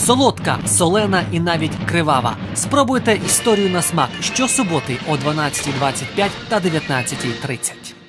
Солодка, солена і навіть кривава. Спробуйте історію на смак щосуботи о 12:25 та 19:30.